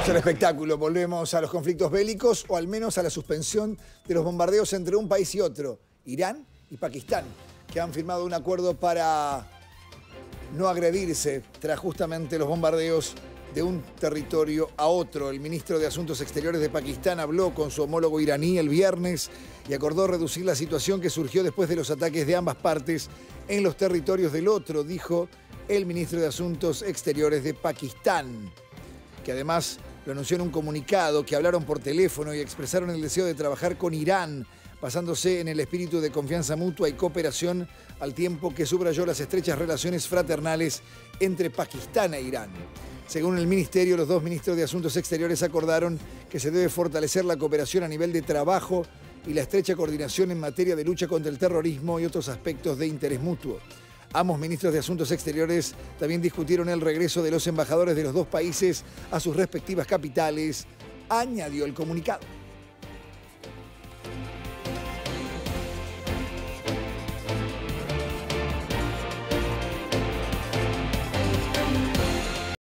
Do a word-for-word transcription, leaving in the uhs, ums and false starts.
Volvemos al espectáculo, volvemos a los conflictos bélicos o al menos a la suspensión de los bombardeos entre un país y otro, Irán y Pakistán, que han firmado un acuerdo para no agredirse tras justamente los bombardeos de un territorio a otro. El ministro de Asuntos Exteriores de Pakistán habló con su homólogo iraní el viernes y acordó reducir la situación que surgió después de los ataques de ambas partes en los territorios del otro, dijo el ministro de Asuntos Exteriores de Pakistán, que además lo anunció en un comunicado, que hablaron por teléfono y expresaron el deseo de trabajar con Irán, basándose en el espíritu de confianza mutua y cooperación, al tiempo que subrayó las estrechas relaciones fraternales entre Pakistán e Irán. Según el ministerio, los dos ministros de Asuntos Exteriores acordaron que se debe fortalecer la cooperación a nivel de trabajo y la estrecha coordinación en materia de lucha contra el terrorismo y otros aspectos de interés mutuo. Ambos ministros de Asuntos Exteriores también discutieron el regreso de los embajadores de los dos países a sus respectivas capitales, añadió el comunicado.